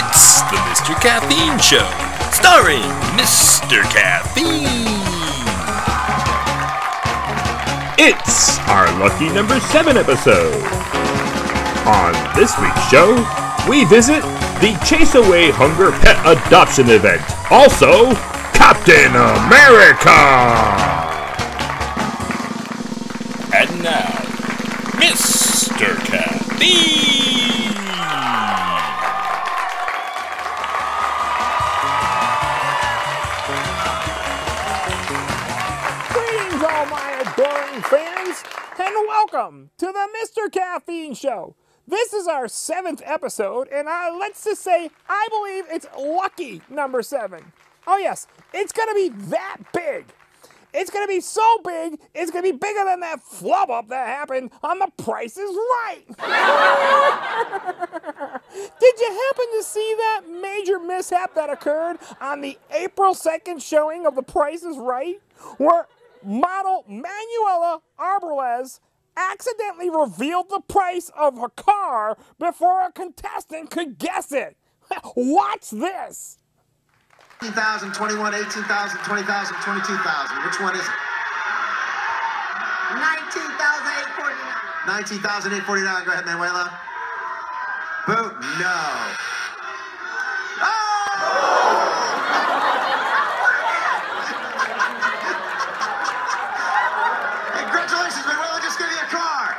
It's the Mr. Caffeine Show, starring Mr. Caffeine. It's our lucky number 7 episode. On this week's show, we visit the Chase Away Hunger Pet Adoption event. Also, Captain America! And now, Mr. Caffeine. Greetings, all my adoring fans, and welcome to the Mr. Caffeine Show. This is our 7th episode, and let's just say I believe it's lucky number 7. Oh yes, it's gonna be that big. It's gonna be so big, it's gonna be bigger than that flub up that happened on The Price is Right. Did you happen to see that major mishap that occurred on the April 2nd showing of The Price is Right, where model Manuela Arbolez accidentally revealed the price of her car before a contestant could guess it? Watch this. 18,000, 21, 18,000, 20,000, 22,000. Which one is it? 19,849. 19,849. Go ahead, Manuela. Boo. No. Congratulations, Manuela. Just give me a car.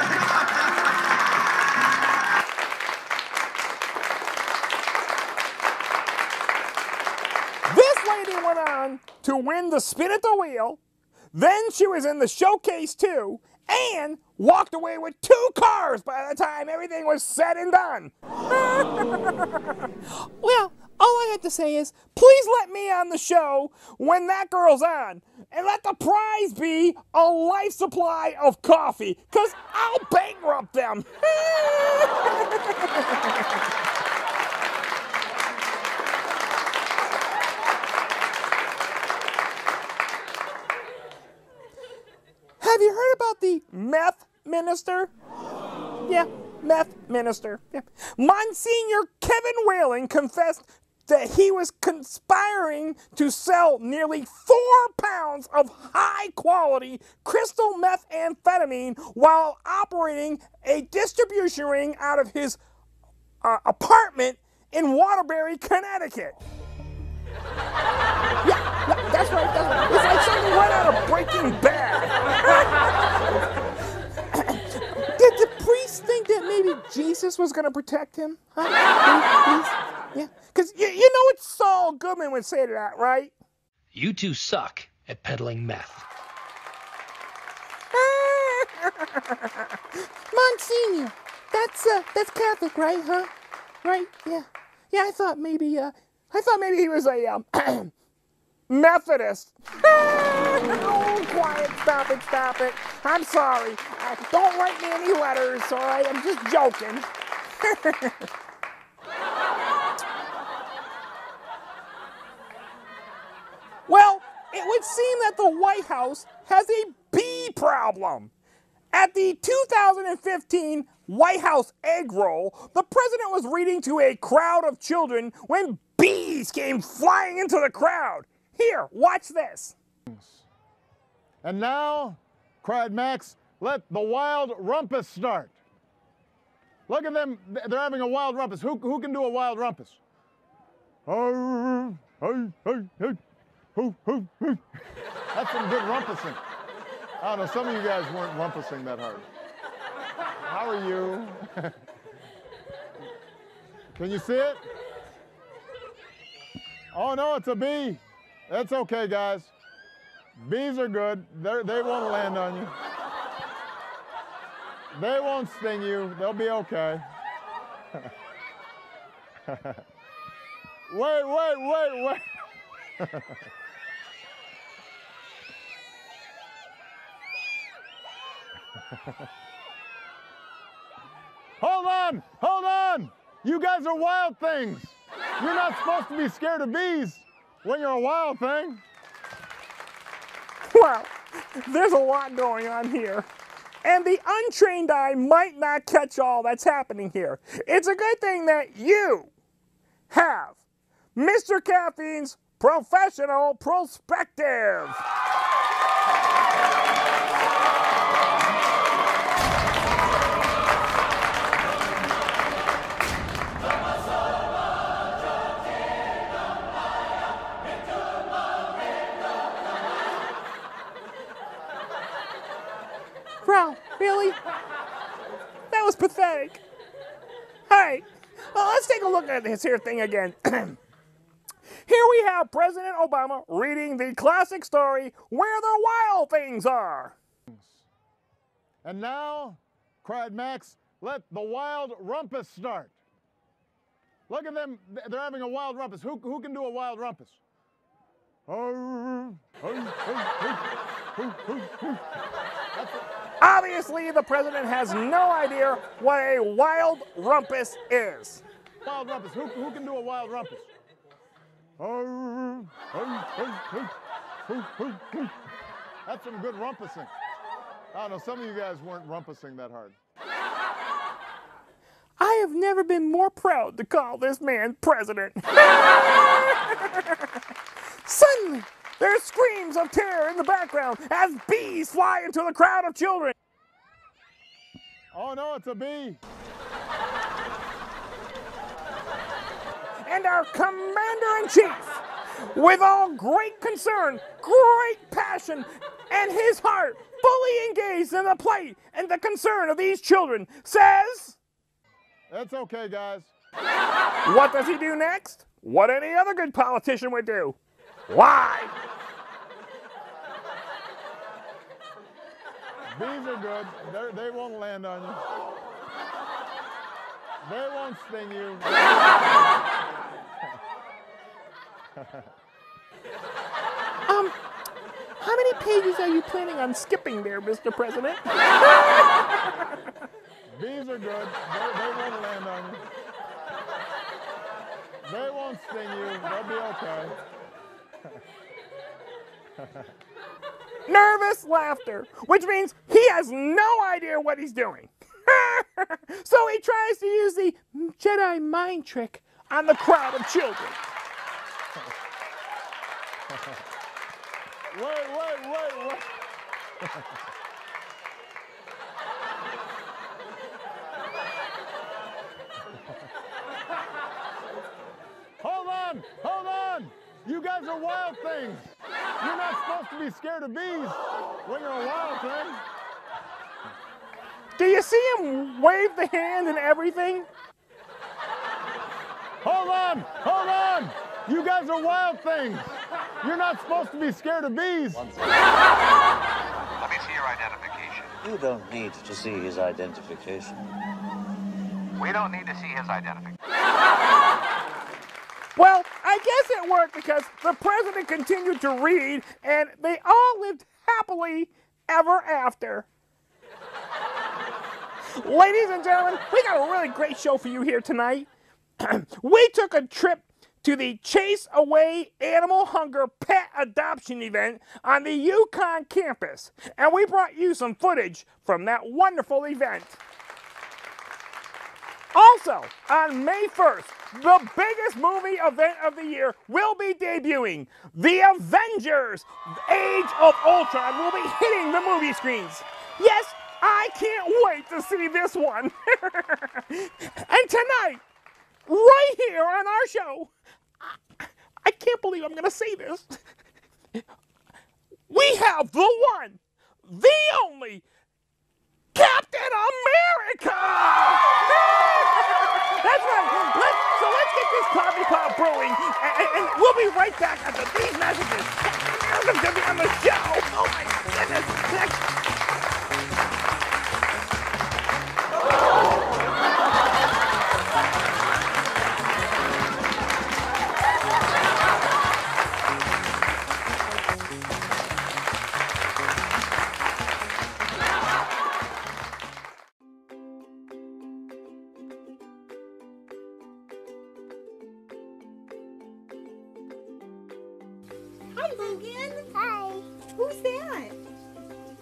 This lady went on to win the spin at the wheel, then she was in the showcase too, and walked away with 2 cars by the time everything was said and done. Well, all I had to say is, please let me on the show when that girl's on, and let the prize be a life supply of coffee, because I'll bankrupt them. Have you heard about the meth minister? Yeah, meth minister. Yeah. Monsignor Kevin Whalen confessed that he was conspiring to sell nearly 4 pounds of high-quality crystal methamphetamine while operating a distribution ring out of his apartment in Waterbury, Connecticut. Yeah, that's right. It's like something right out of Breaking Bad. Did the priest think that maybe Jesus was going to protect him? Huh? Yeah, because you know what Saul Goodman would say to that, right? You two suck at peddling meth. Monsignor, that's Catholic, right? Huh? Right? Yeah. Yeah, I thought maybe he was a Methodist. Oh, quiet, stop it. I'm sorry. Don't write me any letters, all right? I'm just joking. Well, it would seem that the White House has a bee problem. At the 2015 White House egg roll, the president was reading to a crowd of children when bees came flying into the crowd. Here, watch this. And now, cried Max, let the wild rumpus start. Look at them, they're having a wild rumpus. Who can do a wild rumpus? That's some good rumpusing. I don't know, some of you guys weren't rumpusing that hard. How are you? Can you see it? Oh no, it's a bee. That's okay, guys. Bees are good. They won't land on you. They won't sting you. They'll be okay. Wait. Hold on! You guys are wild things. You're not supposed to be scared of bees when you're a wild thing. Well, there's a lot going on here. And the untrained eye might not catch all that's happening here. It's a good thing that you have Mr. Caffeine's Professional Perspective. Bro, really? That was pathetic. Alright, well, let's take a look at this here thing again. Here we have President Obama reading the classic story, Where the Wild Things Are. And now, cried Max, let the wild rumpus start. Look at them, they're having a wild rumpus. Who can do a wild rumpus? Obviously, the president has no idea what a wild rumpus is. Wild rumpus, who can do a wild rumpus? That's some good rumpusing. I don't know, some of you guys weren't rumpusing that hard. I have never been more proud to call this man president. Suddenly, there are screams of terror in the background as bees fly into the crowd of children. Oh no, it's a bee. And our commander-in-chief, with all great concern, great passion, and his heart fully engaged in the plight and the concern of these children, says... That's okay, guys. What does he do next? What any other good politician would do. Why? Bees are good. They won't land on you. They won't sting you. How many pages are you planning on skipping there, Mr. President? Bees are good. They won't land on you. They won't sting you. They'll be okay. Nervous laughter, which means he has no idea what he's doing. So he tries to use the Jedi mind trick on the crowd of children. Wait. Hold on. You guys are wild things. You're not supposed to be scared of bees when you're a wild thing. Do you see him wave the hand and everything? Hold on. You guys are wild things. You're not supposed to be scared of bees. Let me see your identification. You don't need to see his identification. We don't need to see his identification. Well, I guess it worked because the president continued to read and they all lived happily ever after. Ladies and gentlemen, we got a really great show for you here tonight. We took a trip to the Chase Away Animal Hunger Pet Adoption event on the Yukon campus, and we brought you some footage from that wonderful event. Also, on May 1st, the biggest movie event of the year will be debuting. The Avengers Age of Ultron will be hitting the movie screens. Yes, I can't wait to see this one. And tonight, right here on our show, I can't believe I'm going to say this. We have the one, the only, Captain America! That's right. Let's get this coffee pot brewing, and we'll be right back after these messages. Captain America's going to be on the show. Oh my goodness. Hi, Logan. Hi. Who's that?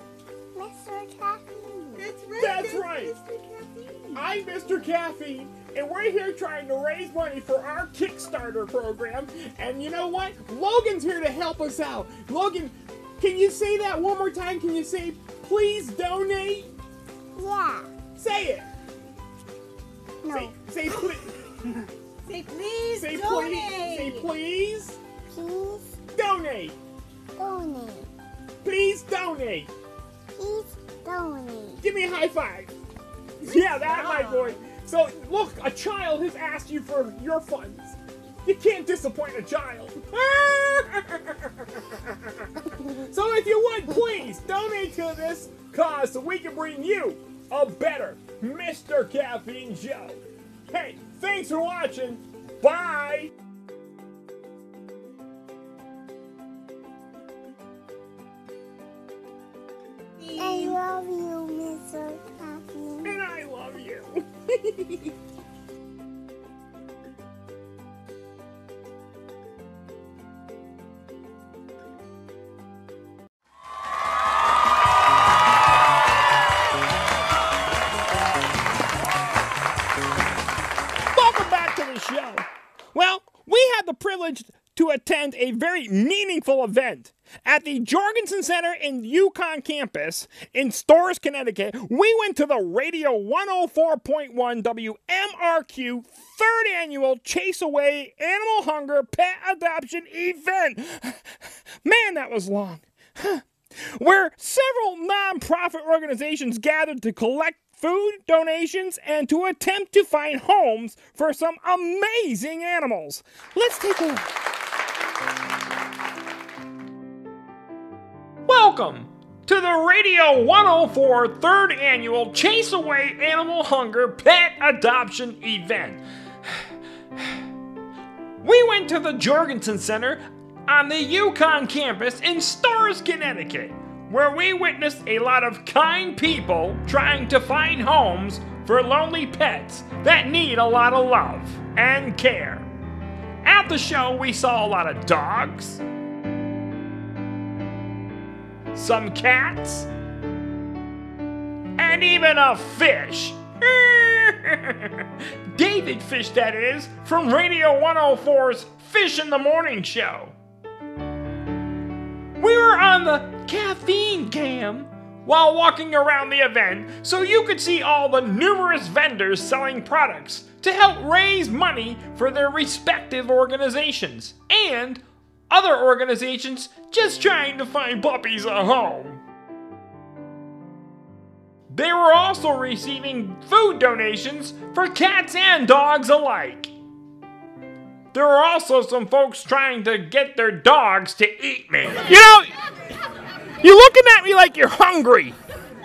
Mr. Caffeine. That's right. That's right. Mr. Caffeine. I'm Mr. Caffeine, and we're here trying to raise money for our Kickstarter program. And you know what? Logan's here to help us out. Logan, can you say that one more time? Can you say, please donate? Yeah. Say it. No. Say please. Say please Say donate. please. Say please. Please Donate. donate. Please donate. Please donate. Give me a high five. Yeah, that's my boy. So, look, a child has asked you for your funds. You can't disappoint a child. So if you would, please, donate to this cause so we can bring you a better Mr. Caffeine show. Hey, thanks for watching. Bye. I love you, Mr. Caffeine. And I love you. Welcome back to the show. Well, we had the privilege to attend a very meaningful event at the Jorgensen Center in Yukon campus in Storrs, Connecticut. We went to the Radio 104.1 WMRQ 3rd Annual Chase Away Animal Hunger Pet Adoption Event. Man, that was long. Where several non-profit organizations gathered to collect food donations and to attempt to find homes for some amazing animals. Let's take a look. Welcome to the Radio 104 3rd Annual Chase Away Animal Hunger Pet Adoption Event. We went to the Jorgensen Center on the Yukon campus in Storrs, Connecticut, where we witnessed a lot of kind people trying to find homes for lonely pets that need a lot of love and care. At the show, we saw a lot of dogs, some cats, and even a fish. David Fish, that is, from Radio 104's Fish in the Morning show. We were on the Caffeine cam while walking around the event so you could see all the numerous vendors selling products to help raise money for their respective organizations and other organizations just trying to find puppies a home. They were also receiving food donations for cats and dogs alike. There were also some folks trying to get their dogs to eat me. You know, you're looking at me like you're hungry.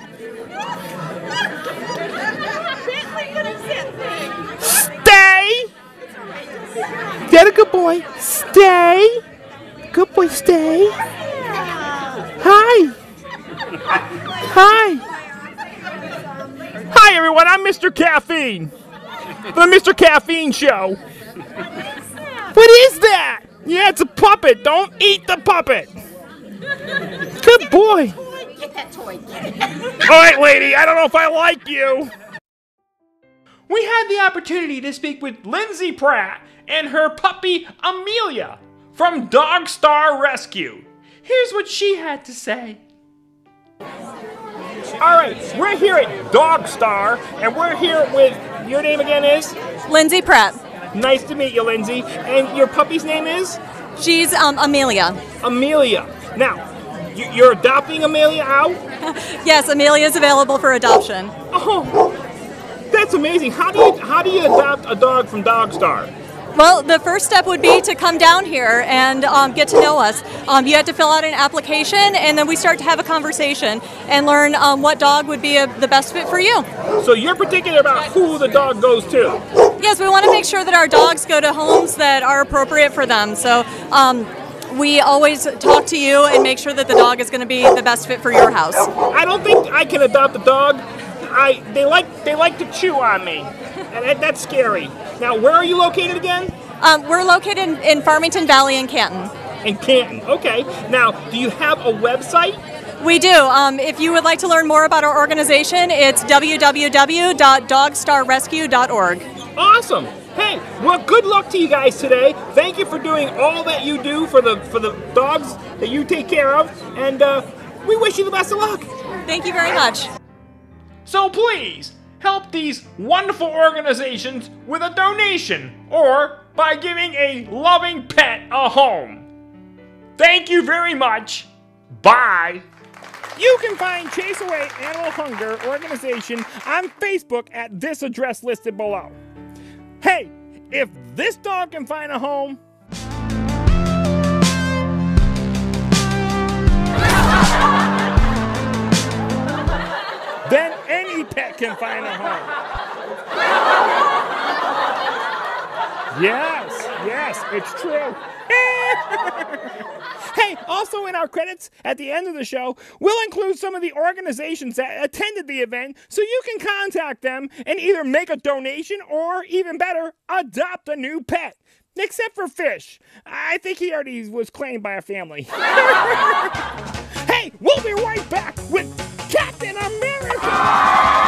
Stay! Get a good boy. Stay! Good boy, stay. Hi! Hi! Hi, everyone. I'm Mr. Caffeine. The Mr. Caffeine Show. What is that? Yeah, it's a puppet. Don't eat the puppet. Good boy. Get that toy. All right, lady. I don't know if I like you. We had the opportunity to speak with Lindsay Pratt and her puppy Amelia from Dog Star Rescue. Here's what she had to say. All right, we're here at Dog Star, and we're here with, your name again is? Lindsay Pratt. Nice to meet you, Lindsay. And your puppy's name is? She's Amelia. Amelia. Now, you're adopting Amelia out? Yes, Amelia is available for adoption. Oh, that's amazing. How do you adopt a dog from Dog Star? Well, the first step would be to come down here and get to know us. You have to fill out an application, and then we start to have a conversation and learn what dog would be the best fit for you. So you're particular about who the dog goes to? Yes, we want to make sure that our dogs go to homes that are appropriate for them. So we always talk to you and make sure that the dog is going to be the best fit for your house. I don't think I can adopt a dog. They like to chew on me, and that's scary. Now, where are you located again? We're located in Farmington Valley in Canton. In Canton, okay. Now, do you have a website? We do. If you would like to learn more about our organization, it's www.dogstarrescue.org. Awesome. Hey, well, good luck to you guys today. Thank you for doing all that you do for the dogs that you take care of, and we wish you the best of luck. Thank you very much. So please, help these wonderful organizations with a donation or by giving a loving pet a home. Thank you very much. Bye. You can find Chase Away Animal Hunger Organization on Facebook at this address listed below. Hey, if this dog can find a home, then any pet can find a home. Yes, it's true. Hey, also in our credits at the end of the show, we'll include some of the organizations that attended the event so you can contact them and either make a donation or, even better, adopt a new pet. Except for Fish. I think he already was claimed by a family. Hey, we'll be right back with Captain America!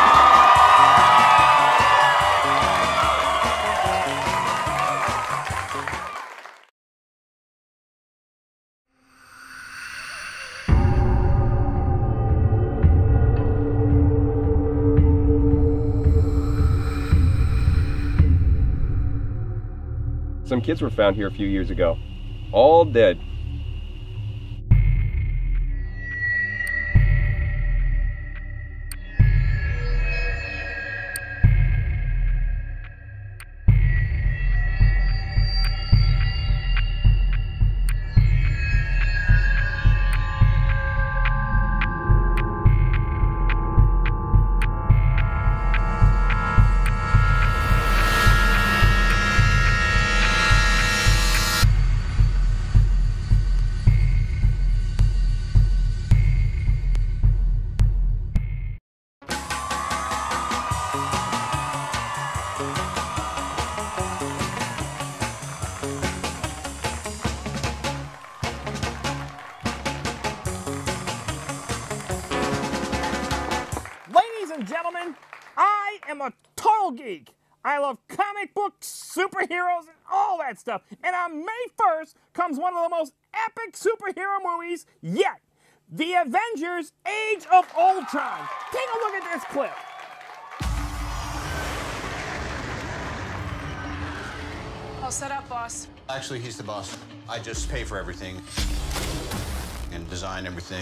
Some kids were found here a few years ago, all dead. Gentlemen, I am a total geek. I love comic books, superheroes, and all that stuff. And on May 1st comes one of the most epic superhero movies yet. The Avengers Age of Ultron. Take a look at this clip. All set up, boss. Actually, he's the boss. I just pay for everything and design everything.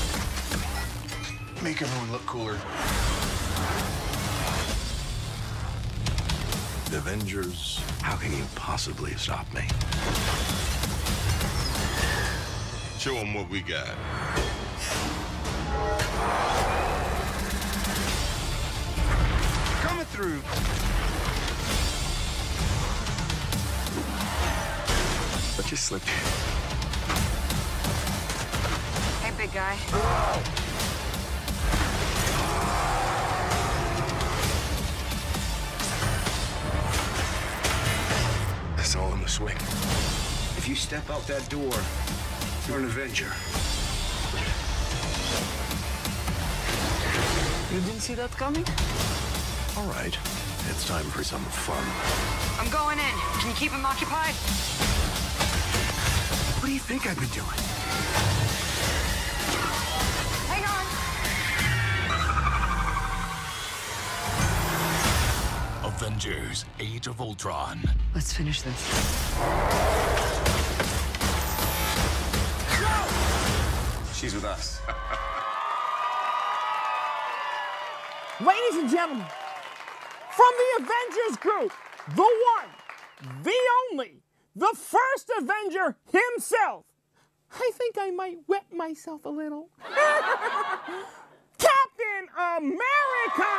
Make everyone look cooler. The Avengers, how can you possibly stop me? Show them what we got. Coming through. But you slipped. Hey, big guy. It's all in the swing. If you step out that door, you're an Avenger. You didn't see that coming? All right, it's time for some fun. I'm going in. Can you keep him occupied? What do you think I've been doing? Hang on. Avengers: Age of Ultron. Let's finish this. She's with us. Ladies and gentlemen, from the Avengers group, the one, the only, the first Avenger himself. I think I might wet myself a little. Captain America!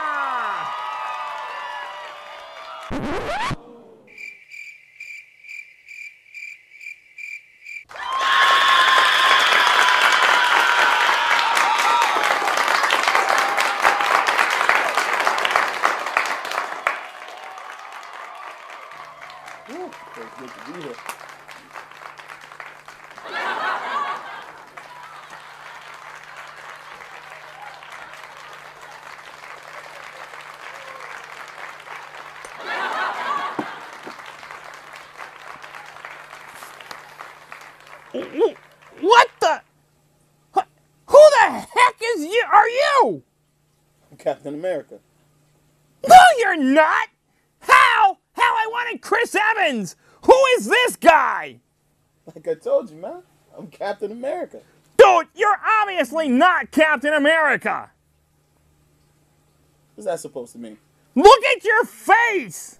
Ooh, feels good to be here. What the? Who the heck are you? I'm Captain America. No, you're not. How? I wanted Chris Evans. Who is this guy? Like I told you, man. I'm Captain America. Dude, you're obviously not Captain America. What's that supposed to mean? Look at your face.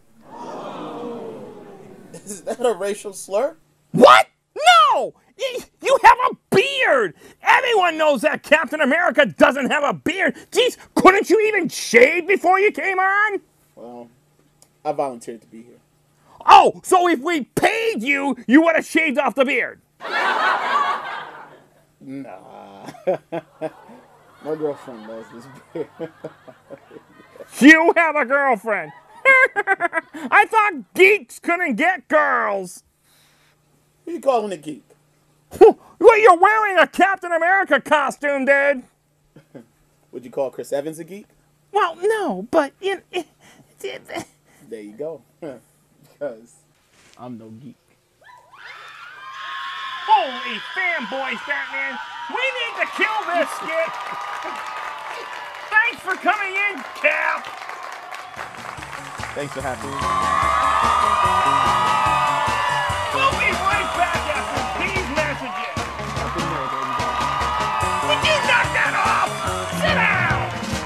Is that a racial slur? What? No! You have a beard! Everyone knows that Captain America doesn't have a beard. Jeez, couldn't you even shave before you came on? Well, I volunteered to be here. Oh, so if we paid you, you would have shaved off the beard? Nah. My girlfriend knows this beard. You have a girlfriend. I thought geeks couldn't get girls. Who you calling a geek? Well, you're wearing a Captain America costume, dude. Would you call Chris Evans a geek? Well, no, but there you go. Because I'm no geek. Holy fanboys, Batman! We need to kill this skit. Thanks for coming in, Cap. Thanks for having me. We'll be right back after these messages. Would you knock that off? Sit down!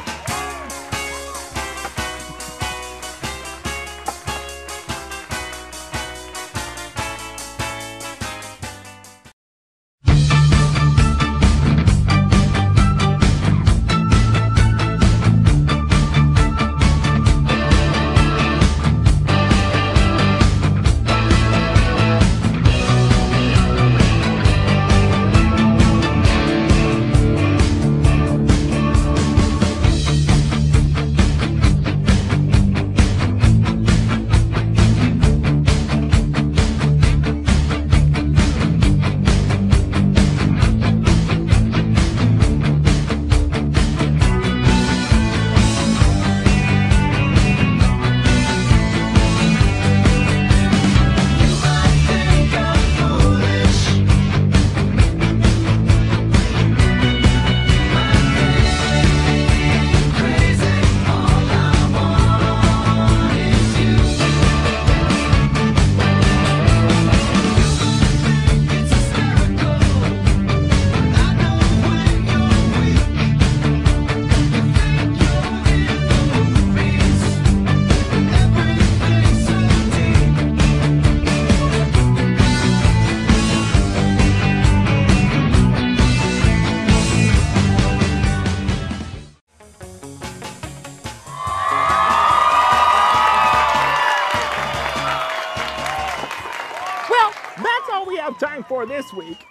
Time for this week.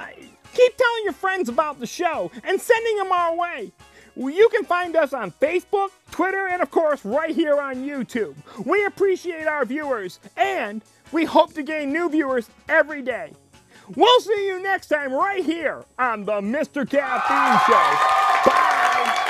Keep telling your friends about the show and sending them our way. You can find us on Facebook, Twitter, and of course right here on YouTube. We appreciate our viewers and we hope to gain new viewers every day. We'll see you next time right here on the Mr. Caffeine Show. Bye!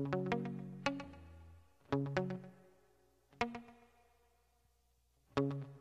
Thank you.